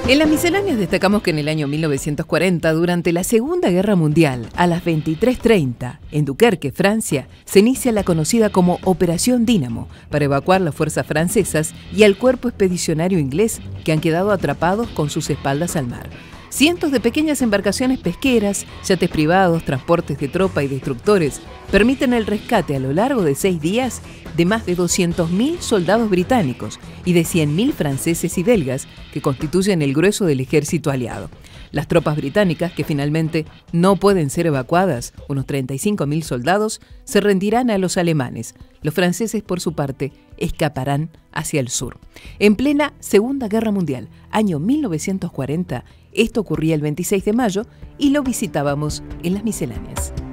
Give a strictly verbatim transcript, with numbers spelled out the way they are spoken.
En las misceláneas destacamos que en el año mil novecientos cuarenta, durante la Segunda Guerra Mundial, a las veintitrés treinta, en Dunkerque, Francia, se inicia la conocida como Operación Dínamo, para evacuar las fuerzas francesas y al cuerpo expedicionario inglés que han quedado atrapados con sus espaldas al mar. Cientos de pequeñas embarcaciones pesqueras, yates privados, transportes de tropa y destructores permiten el rescate a lo largo de seis días de más de doscientos mil soldados británicos y de cien mil franceses y belgas que constituyen el grueso del ejército aliado. Las tropas británicas, que finalmente no pueden ser evacuadas, unos treinta y cinco mil soldados, se rendirán a los alemanes. Los franceses, por su parte, escaparán hacia el sur. En plena Segunda Guerra Mundial, año mil novecientos cuarenta, esto ocurría el veintiséis de mayo y lo visitábamos en las misceláneas.